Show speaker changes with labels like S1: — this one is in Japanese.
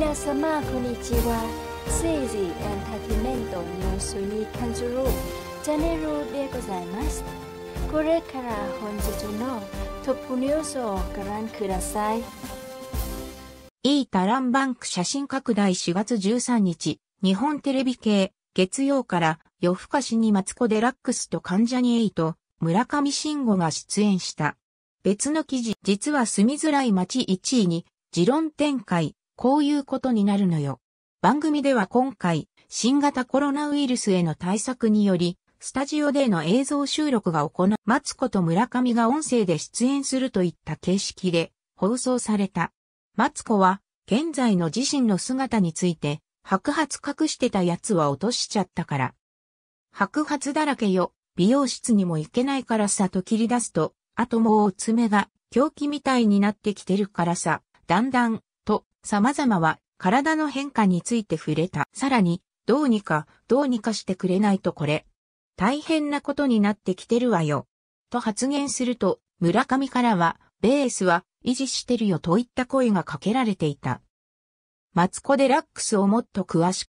S1: 皆様こんにちは。セイジエンターテインメントニュースに関するチャンネルでございます。これから本日のトップニュースをご覧ください。
S2: イータランバンク写真拡大4月13日、日本テレビ系、月曜から夜更かしにマツコ・デラックスと関ジャニ∞、村上信五が出演した。別の記事、実は住みづらい街1位に、持論展開、こういうことになるのよ。番組では今回、新型コロナウイルスへの対策により、スタジオでの映像収録が行われ、マツコと村上が音声で出演するといった形式で放送された。マツコは、現在の自身の姿について、白髪隠してたやつは落としちゃったから。白髪だらけよ、美容室にも行けないからさと切り出すと、あともう爪が凶器みたいになってきてるからさ、だんだん、と、様々は体の変化について触れた。さらに、どうにかしてくれないとこれ。大変なことになってきてるわよ。と発言すると、村上からは、ベースは維持してるよといった声がかけられていた。マツコ・デラックスをもっと詳しく。